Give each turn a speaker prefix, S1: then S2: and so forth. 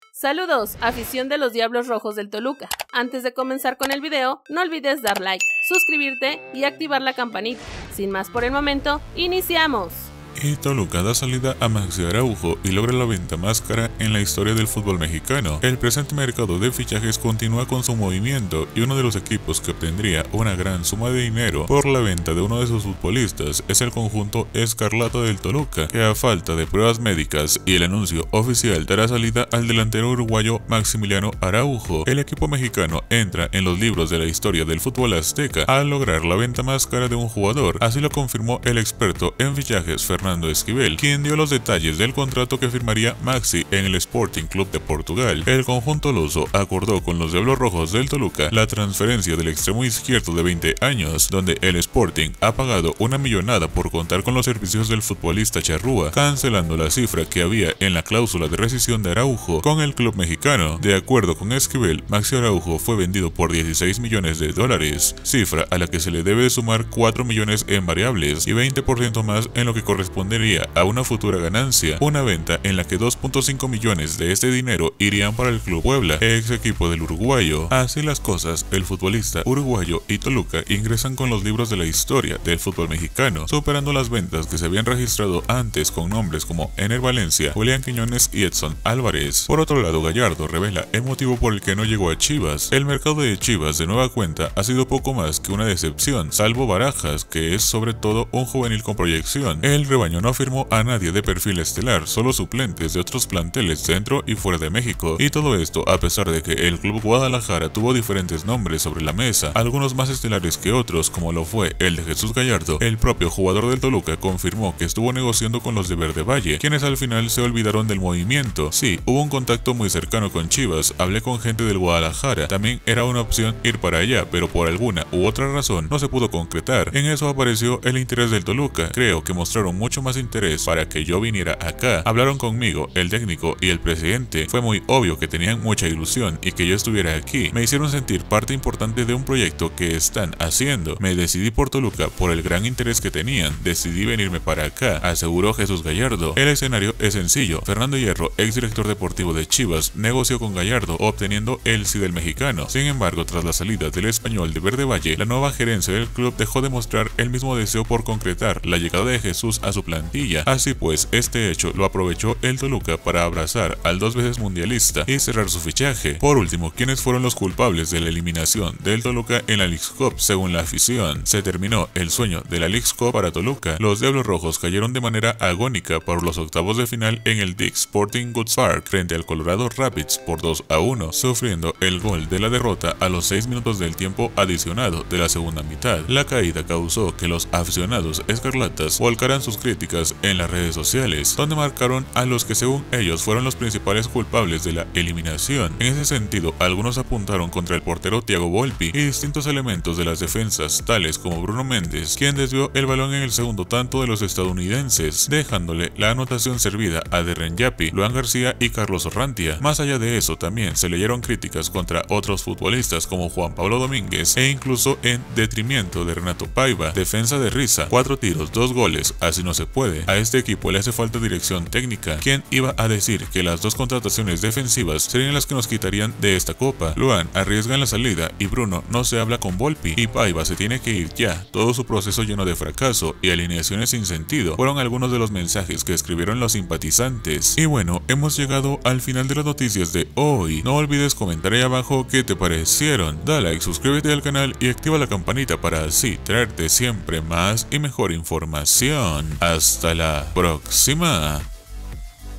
S1: Saludos, afición de los Diablos Rojos del Toluca. Antes de comenzar con el video, no olvides dar like, suscribirte y activar la campanita. Sin más por el momento, ¡iniciamos!
S2: Y Toluca da salida a Maxi Araujo y logra la venta más cara en la historia del fútbol mexicano. El presente mercado de fichajes continúa con su movimiento y uno de los equipos que obtendría una gran suma de dinero por la venta de uno de sus futbolistas es el conjunto Escarlata del Toluca, que a falta de pruebas médicas y el anuncio oficial dará salida al delantero uruguayo Maximiliano Araujo. El equipo mexicano entra en los libros de la historia del fútbol azteca al lograr la venta más cara de un jugador, así lo confirmó el experto en fichajes Fernando Esquivel, quien dio los detalles del contrato que firmaría Maxi en el Sporting Club de Portugal. El conjunto luso acordó con los Diablos Rojos del Toluca la transferencia del extremo izquierdo de 20 años, donde el Sporting ha pagado una millonada por contar con los servicios del futbolista charrúa, cancelando la cifra que había en la cláusula de rescisión de Araujo con el club mexicano. De acuerdo con Esquivel, Maxi Araujo fue vendido por $16 millones, cifra a la que se le debe de sumar 4 millones en variables y 20% más en lo que correspondería a una futura ganancia, una venta en la que 2.5 millones de este dinero irían para el Club Puebla, ex equipo del uruguayo. Así las cosas, el futbolista uruguayo y Toluca ingresan con los libros de la historia del fútbol mexicano, superando las ventas que se habían registrado antes con nombres como Ener Valencia, Julián Quiñones y Edson Álvarez. Por otro lado, Gallardo revela el motivo por el que no llegó a Chivas. El mercado de Chivas de nueva cuenta ha sido poco más que una decepción, salvo Barajas, que es sobre todo un juvenil con proyección. El rebaño no firmó a nadie de perfil estelar, solo suplentes de otros planteles dentro y fuera de México, y todo esto a pesar de que el Club Guadalajara tuvo diferentes nombres sobre la mesa, algunos más estelares que otros, como lo fue el de Jesús Gallardo. El propio jugador del Toluca confirmó que estuvo negociando con los de Verde Valle, quienes al final se olvidaron del movimiento. Sí, hubo un contacto muy cercano con Chivas, hablé con gente del Guadalajara, también era una opción ir para allá, pero por alguna u otra razón no se pudo concretar. En eso apareció el interés del Toluca, creo que mostraron mucho más interés para que yo viniera acá. Hablaron conmigo, el técnico y el presidente. Fue muy obvio que tenían mucha ilusión y que yo estuviera aquí. Me hicieron sentir parte importante de un proyecto que están haciendo. Me decidí por Toluca por el gran interés que tenían. Decidí venirme para acá, aseguró Jesús Gallardo. El escenario es sencillo. Fernando Hierro, ex director deportivo de Chivas, negoció con Gallardo obteniendo el sí del mexicano. Sin embargo, tras la salida del español de Verde Valle, la nueva gerencia del club dejó de mostrar el mismo deseo por concretar la llegada de Jesús a su plantilla. Así pues, este hecho lo aprovechó el Toluca para abrazar al 2 veces mundialista y cerrar su fichaje. Por último, ¿quiénes fueron los culpables de la eliminación del Toluca en la Leagues Cup? Según la afición, se terminó el sueño de la Leagues Cup para Toluca. Los Diablos Rojos cayeron de manera agónica por los octavos de final en el Dick's Sporting Goods Park frente al Colorado Rapids por 2-1, sufriendo el gol de la derrota a los 6 minutos del tiempo adicionado de la segunda mitad. La caída causó que los aficionados escarlatas volcaran sus críticas en las redes sociales, donde marcaron a los que según ellos fueron los principales culpables de la eliminación. En ese sentido, algunos apuntaron contra el portero Thiago Volpi y distintos elementos de las defensas, tales como Bruno Méndez, quien desvió el balón en el segundo tanto de los estadounidenses, dejándole la anotación servida a Derren Yapi, Luan García y Carlos Orrantia. Más allá de eso, también se leyeron críticas contra otros futbolistas como Juan Pablo Domínguez e incluso en detrimento de Renato Paiva. Defensa de risa, 4 tiros, 2 goles, así no se puede. A este equipo le hace falta dirección técnica. ¿Quién iba a decir que las dos contrataciones defensivas serían las que nos quitarían de esta copa? Luan arriesga en la salida y Bruno no se habla con Volpi y Paiva se tiene que ir ya. Todo su proceso lleno de fracaso y alineaciones sin sentido fueron algunos de los mensajes que escribieron los simpatizantes. Y bueno, hemos llegado al final de las noticias de hoy. No olvides comentar ahí abajo qué te parecieron. Da like, suscríbete al canal y activa la campanita para así traerte siempre más y mejor información. Hasta la próxima.